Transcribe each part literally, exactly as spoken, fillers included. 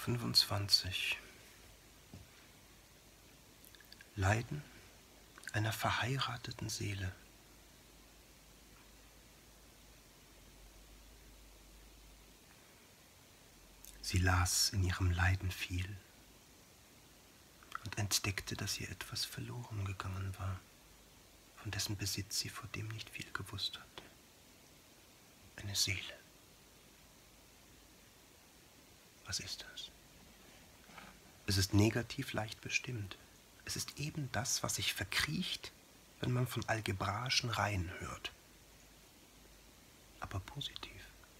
fünfundzwanzig. Leiden einer verheirateten Seele. Sie las in ihrem Leiden viel und entdeckte, dass ihr etwas verloren gegangen war, von dessen Besitz sie vor dem nicht viel gewusst hatte. Eine Seele. Was ist das? Es ist negativ leicht bestimmt. Es ist eben das, was sich verkriecht, wenn man von algebraischen Reihen hört. Aber positiv.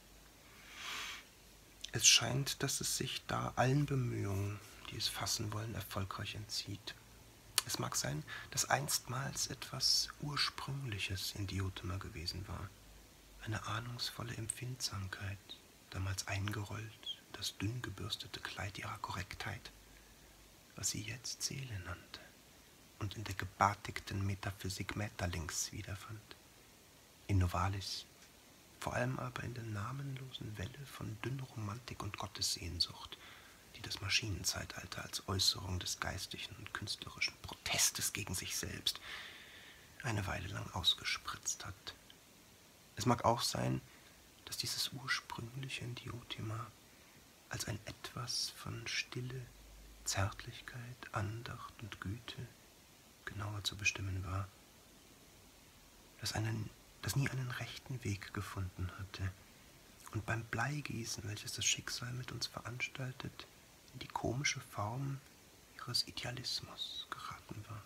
Es scheint, dass es sich da allen Bemühungen, die es fassen wollen, erfolgreich entzieht. Es mag sein, dass einstmals etwas Ursprüngliches in Diotima gewesen war. Eine ahnungsvolle Empfindsamkeit, damals eingerollt, das dünn gebürstete Kleid ihrer Korrektheit, was sie jetzt Seele nannte und in der gebartigten Metaphysik Maeterlinks wiederfand. In Novalis, vor allem aber in der namenlosen Welle von Dünnromantik und Gottessehnsucht, die das Maschinenzeitalter als Äußerung des geistigen und künstlerischen Protestes gegen sich selbst eine Weile lang ausgespritzt hat. Es mag auch sein, dass dieses ursprüngliche in Diotima als ein Etwas von Stille, Zärtlichkeit, Andacht und Güte genauer zu bestimmen war, das, einen, das nie einen rechten Weg gefunden hatte und beim Bleigießen, welches das Schicksal mit uns veranstaltet, in die komische Form ihres Idealismus geraten war.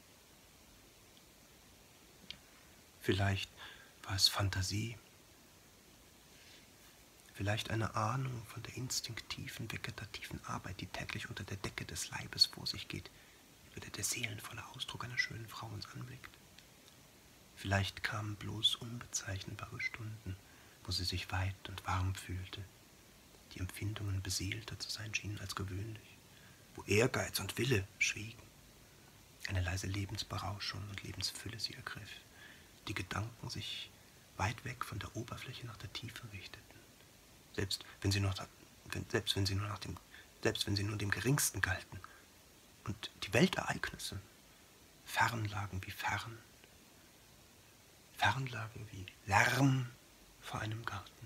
Vielleicht war es Fantasie, vielleicht eine Ahnung von der instinktiven, vegetativen Arbeit, die täglich unter der Decke des Leibes vor sich geht, über der der seelenvolle Ausdruck einer schönen Frau uns anblickt. Vielleicht kamen bloß unbezeichnbare Stunden, wo sie sich weit und warm fühlte, die Empfindungen beseelter zu sein schienen als gewöhnlich, wo Ehrgeiz und Wille schwiegen, eine leise Lebensberauschung und Lebensfülle sie ergriff, die Gedanken sich weit weg von der Oberfläche nach der Tiefe richteten, selbst wenn sie nur, wenn, selbst wenn sie nur nach dem, selbst wenn sie nur dem Geringsten galten, und die Weltereignisse fern lagen wie fern, fern lagen wie Lärm vor einem Garten.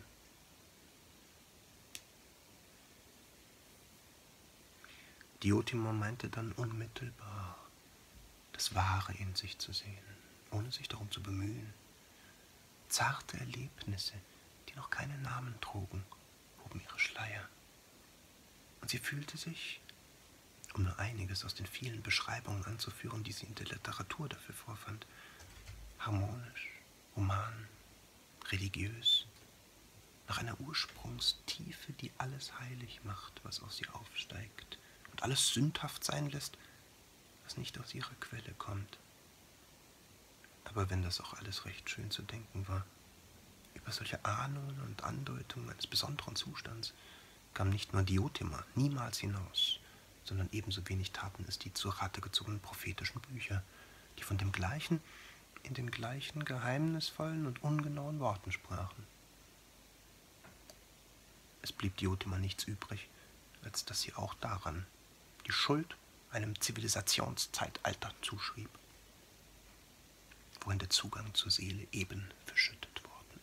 Diotima meinte dann unmittelbar, das Wahre in sich zu sehen, ohne sich darum zu bemühen. Zarte Erlebnisse, die noch keinen Namen trugen, hoben ihre Schleier. Und sie fühlte sich, um nur einiges aus den vielen Beschreibungen anzuführen, die sie in der Literatur dafür vorfand, harmonisch, human, religiös, nach einer Ursprungstiefe, die alles heilig macht, was aus ihr aufsteigt, und alles sündhaft sein lässt, was nicht aus ihrer Quelle kommt. Aber wenn das auch alles recht schön zu denken war, über solche Ahnungen und Andeutungen eines besonderen Zustands kam nicht nur Diotima niemals hinaus, sondern ebenso wenig taten es die zu Rate gezogenen prophetischen Bücher, die von dem Gleichen in den gleichen geheimnisvollen und ungenauen Worten sprachen. Es blieb Diotima nichts übrig, als dass sie auch daran die Schuld einem Zivilisationszeitalter zuschrieb, worin der Zugang zur Seele eben verschüttet worden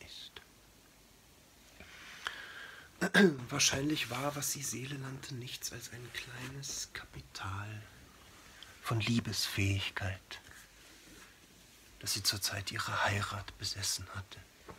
ist. Wahrscheinlich war, was sie Seele nannte, nichts als ein kleines Kapital von Liebesfähigkeit, das sie zur Zeit ihrer Heirat besessen hatte.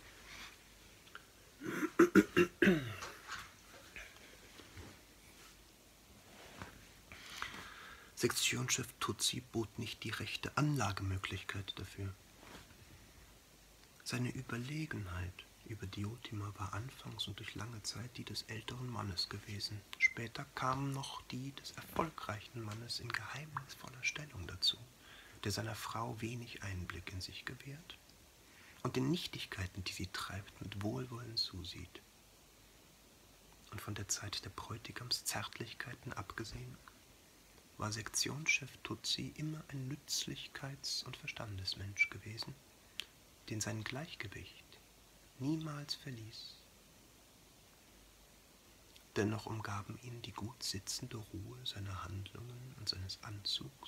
Sektionschef Tutsi bot nicht die rechte Anlagemöglichkeit dafür. Seine Überlegenheit über Diotima war anfangs und durch lange Zeit die des älteren Mannes gewesen. Später kam noch die des erfolgreichen Mannes in geheimnisvoller Stellung dazu, der seiner Frau wenig Einblick in sich gewährt und den Nichtigkeiten, die sie treibt, mit Wohlwollen zusieht. Und von der Zeit der Bräutigamszärtlichkeiten abgesehen, war Sektionschef Tutsi immer ein Nützlichkeits- und Verstandesmensch gewesen, den sein Gleichgewicht niemals verließ. Dennoch umgaben ihn die gut sitzende Ruhe seiner Handlungen und seines Anzugs,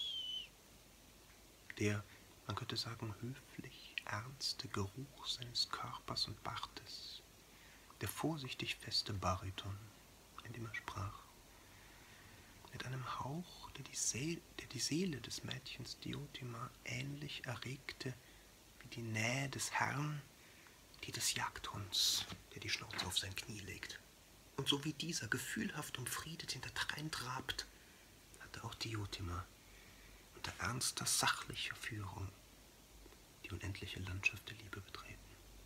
der, man könnte sagen, höflich ernste Geruch seines Körpers und Bartes, der vorsichtig feste Bariton, in dem er sprach, mit einem Hauch, der die, Seele, der die Seele des Mädchens Diotima ähnlich erregte wie die Nähe des Herrn, die des Jagdhunds, der die Schnauze auf sein Knie legt. Und so wie dieser gefühlhaft umfriedet hinterdrein trabt, hatte auch Diotima unter ernster, sachlicher Führung die unendliche Landschaft der Liebe betreten.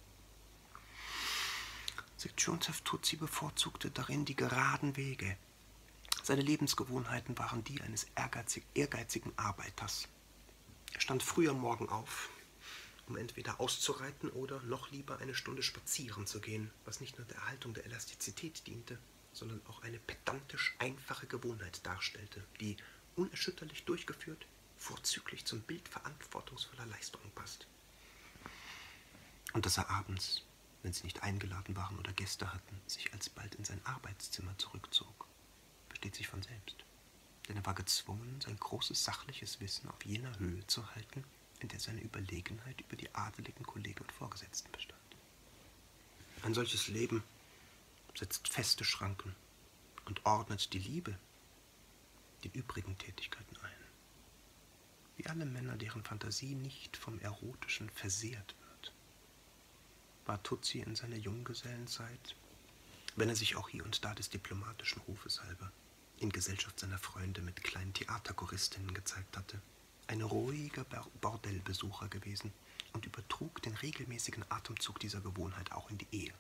Sektionsheft Tutsi bevorzugte darin die geraden Wege. Seine Lebensgewohnheiten waren die eines ehrgeizig, ehrgeizigen Arbeiters. Er stand früh am Morgen auf, um entweder auszureiten oder noch lieber eine Stunde spazieren zu gehen, was nicht nur der Erhaltung der Elastizität diente, sondern auch eine pedantisch einfache Gewohnheit darstellte, die, unerschütterlich durchgeführt, vorzüglich zum Bild verantwortungsvoller Leistung passt. Und dass er abends, wenn sie nicht eingeladen waren oder Gäste hatten, sich alsbald in sein Arbeitszimmer zurückzog, versteht sich von selbst. Denn er war gezwungen, sein großes sachliches Wissen auf jener Höhe zu halten, in der seine Überlegenheit über die adeligen Kollegen und Vorgesetzten bestand. Ein solches Leben setzt feste Schranken und ordnet die Liebe den übrigen Tätigkeiten ein. Wie alle Männer, deren Fantasie nicht vom Erotischen versehrt wird, war Tutsi in seiner Junggesellenzeit, wenn er sich auch hier und da des diplomatischen Rufes halber in Gesellschaft seiner Freunde mit kleinen Theaterchoristinnen gezeigt hatte, ein ruhiger Bordellbesucher gewesen und übertrug den regelmäßigen Atemzug dieser Gewohnheit auch in die Ehe.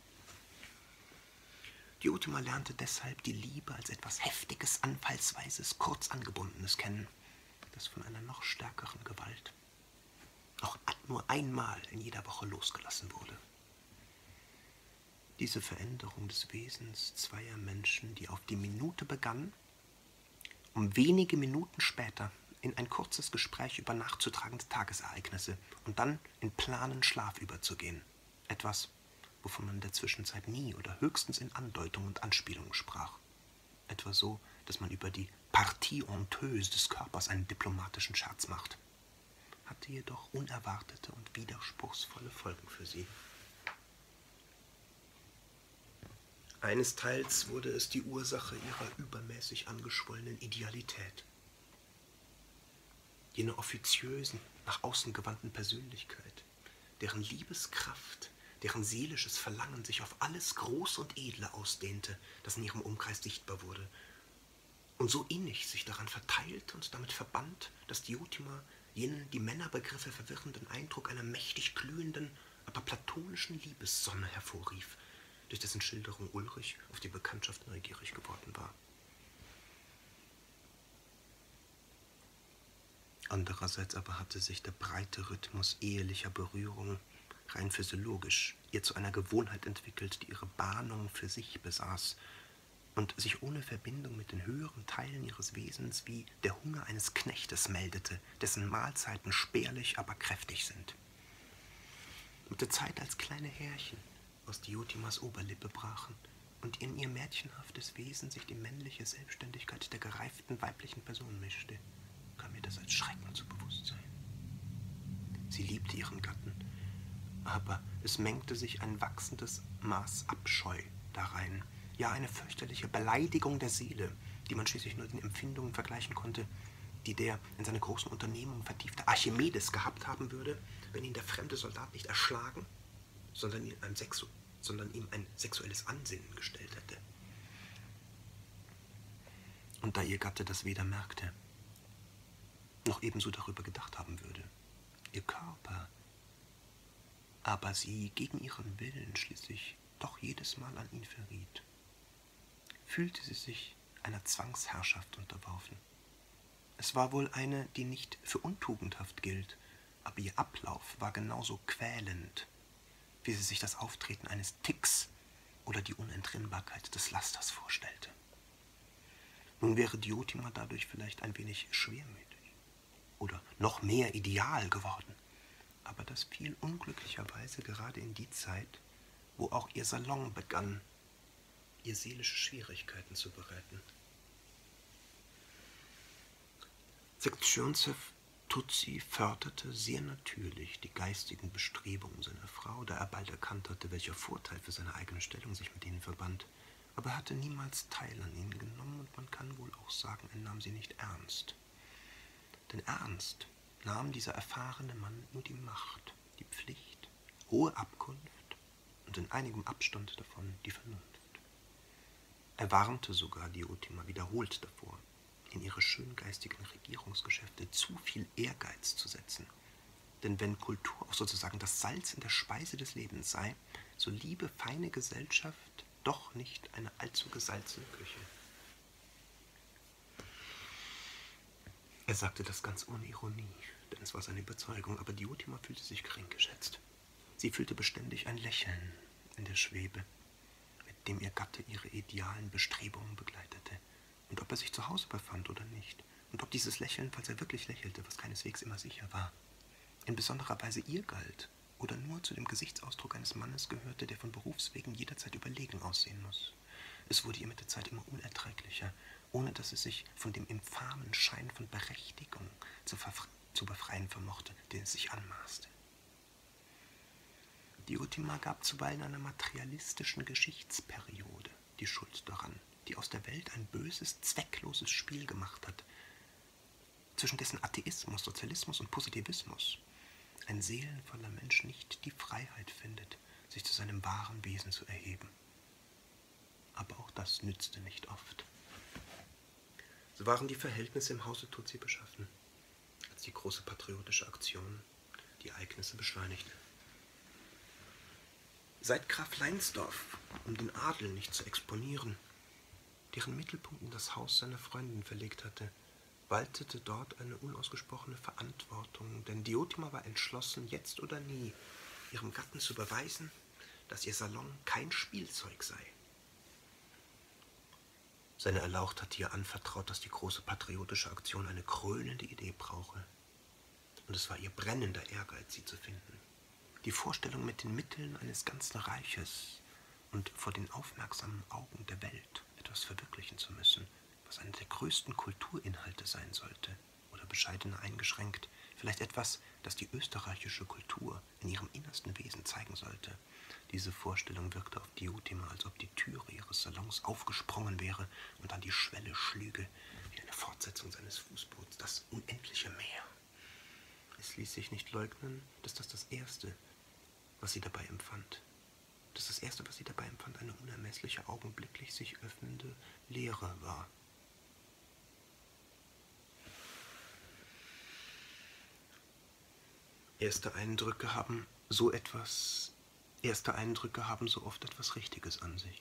Diotima lernte deshalb die Liebe als etwas Heftiges, Anfallsweises, kurz Angebundenes kennen, das von einer noch stärkeren Gewalt noch nur einmal in jeder Woche losgelassen wurde. Diese Veränderung des Wesens zweier Menschen, die auf die Minute begann, um wenige Minuten später in ein kurzes Gespräch über nachzutragende Tagesereignisse und dann in planen Schlaf überzugehen. Etwas, wovon man in der Zwischenzeit nie oder höchstens in Andeutung und Anspielung sprach. Etwa so, dass man über die Partie honteuse des Körpers einen diplomatischen Scherz macht. Hatte jedoch unerwartete und widerspruchsvolle Folgen für sie. Einesteils wurde es die Ursache ihrer übermäßig angeschwollenen Idealität. Jene offiziösen, nach außen gewandten Persönlichkeit, deren Liebeskraft, deren seelisches Verlangen sich auf alles Groß und Edle ausdehnte, das in ihrem Umkreis sichtbar wurde, und so innig sich daran verteilt und damit verband, dass Diotima jenen die Männerbegriffe verwirrenden Eindruck einer mächtig glühenden, aber platonischen Liebessonne hervorrief, durch dessen Schilderung Ulrich auf die Bekanntschaft neugierig geworden war. Andererseits aber hatte sich der breite Rhythmus ehelicher Berührung rein physiologisch ihr zu einer Gewohnheit entwickelt, die ihre Bahnung für sich besaß und sich ohne Verbindung mit den höheren Teilen ihres Wesens wie der Hunger eines Knechtes meldete, dessen Mahlzeiten spärlich, aber kräftig sind. Mit der Zeit als kleine Härchen aus Diotimas Oberlippe brachen und in ihr mädchenhaftes Wesen sich die männliche Selbstständigkeit der gereiften weiblichen Person mischte, kam mir das als Schrecken zu Bewusstsein. Sie liebte ihren Gatten, aber es mengte sich ein wachsendes Maß Abscheu darein, ja eine fürchterliche Beleidigung der Seele, die man schließlich nur den Empfindungen vergleichen konnte, die der in seine großen Unternehmungen vertiefte Archimedes gehabt haben würde, wenn ihn der fremde Soldat nicht erschlagen, sondern ihm ein, Sexu sondern ihm ein sexuelles Ansinnen gestellt hätte. Und da ihr Gatte das weder merkte, noch ebenso darüber gedacht haben würde, ihr Körper, aber sie gegen ihren Willen schließlich doch jedes Mal an ihn verriet, fühlte sie sich einer Zwangsherrschaft unterworfen. Es war wohl eine, die nicht für untugendhaft gilt, aber ihr Ablauf war genauso quälend, wie sie sich das Auftreten eines Ticks oder die Unentrinnbarkeit des Lasters vorstellte. Nun wäre Diotima dadurch vielleicht ein wenig schwermütig oder noch mehr ideal geworden, aber das fiel unglücklicherweise gerade in die Zeit, wo auch ihr Salon begann, ihr seelische Schwierigkeiten zu bereiten. Sektionzew Tutsi förderte sehr natürlich die geistigen Bestrebungen seiner Frau, da er bald erkannt hatte, welcher Vorteil für seine eigene Stellung sich mit ihnen verband. Aber er hatte niemals Teil an ihnen genommen und man kann wohl auch sagen, er nahm sie nicht ernst. Denn ernst nahm dieser erfahrene Mann nur die Macht, die Pflicht, hohe Abkunft und in einigem Abstand davon die Vernunft. Er warnte sogar Diotima wiederholt davor, in ihre schöngeistigen Regierungsgeschäfte zu viel Ehrgeiz zu setzen. Denn wenn Kultur auch sozusagen das Salz in der Speise des Lebens sei, so liebe feine Gesellschaft doch nicht eine allzu gesalzene Küche. Er sagte das ganz ohne Ironie, denn es war seine Überzeugung, aber Diotima fühlte sich gering geschätzt. Sie fühlte beständig ein Lächeln in der Schwebe, mit dem ihr Gatte ihre idealen Bestrebungen begleitete. Und ob er sich zu Hause befand oder nicht, und ob dieses Lächeln, falls er wirklich lächelte, was keineswegs immer sicher war, in besonderer Weise ihr galt oder nur zu dem Gesichtsausdruck eines Mannes gehörte, der von Berufswegen jederzeit überlegen aussehen muss. Es wurde ihr mit der Zeit immer unerträglicher, ohne dass es sich von dem infamen Schein von Berechtigung zu, zu befreien vermochte, den es sich anmaßte. Diotima gab zuweilen einer materialistischen Geschichtsperiode die Schuld daran, die aus der Welt ein böses, zweckloses Spiel gemacht hat, zwischen dessen Atheismus, Sozialismus und Positivismus ein seelenvoller Mensch nicht die Freiheit findet, sich zu seinem wahren Wesen zu erheben. Aber auch das nützte nicht oft. So waren die Verhältnisse im Hause Tutsi beschaffen, als die große patriotische Aktion die Ereignisse beschleunigte. Seit Graf Leinsdorf, um den Adel nicht zu exponieren, deren Mittelpunkt in das Haus seiner Freundin verlegt hatte, waltete dort eine unausgesprochene Verantwortung, denn Diotima war entschlossen, jetzt oder nie ihrem Gatten zu beweisen, dass ihr Salon kein Spielzeug sei. Seine Erlaucht hatte ihr anvertraut, dass die große patriotische Aktion eine krönende Idee brauche. Und es war ihr brennender Ehrgeiz, sie zu finden. Die Vorstellung, mit den Mitteln eines ganzen Reiches und vor den aufmerksamen Augen der Welt etwas verwirklichen zu müssen, was einer der größten Kulturinhalte sein sollte, oder bescheidener eingeschränkt, vielleicht etwas, das die österreichische Kultur in ihrem innersten Wesen zeigen sollte. Diese Vorstellung wirkte auf Diotima, als ob die Türe ihres Salons aufgesprungen wäre und an die Schwelle schlüge, wie eine Fortsetzung seines Fußbots, das unendliche Meer. Es ließ sich nicht leugnen, dass das das Erste, was sie dabei empfand, dass das Erste, was sie dabei empfand, eine unermessliche, augenblicklich sich öffnende Leere war. Erste Eindrücke haben so etwas, erste Eindrücke haben so oft etwas Richtiges an sich.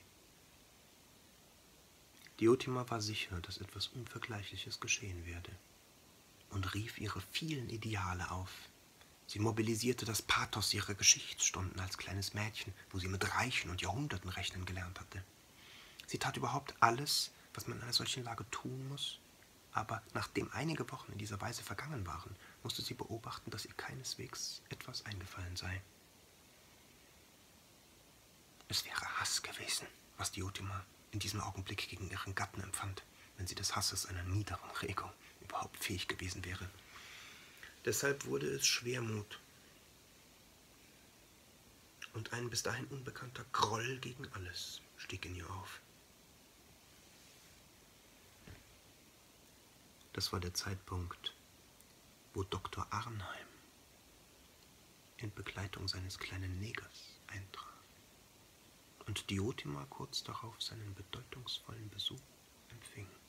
Diotima war sicher, dass etwas Unvergleichliches geschehen werde und rief ihre vielen Ideale auf. Sie mobilisierte das Pathos ihrer Geschichtsstunden als kleines Mädchen, wo sie mit Reichen und Jahrhunderten rechnen gelernt hatte. Sie tat überhaupt alles, was man in einer solchen Lage tun muss, aber nachdem einige Wochen in dieser Weise vergangen waren, musste sie beobachten, dass ihr keineswegs etwas eingefallen sei. Es wäre Hass gewesen, was Diotima in diesem Augenblick gegen ihren Gatten empfand, wenn sie des Hasses einer niederen Regung überhaupt fähig gewesen wäre. Deshalb wurde es Schwermut und ein bis dahin unbekannter Groll gegen alles stieg in ihr auf. Das war der Zeitpunkt, wo Doktor Arnheim in Begleitung seines kleinen Negers eintraf und Diotima kurz darauf seinen bedeutungsvollen Besuch empfing.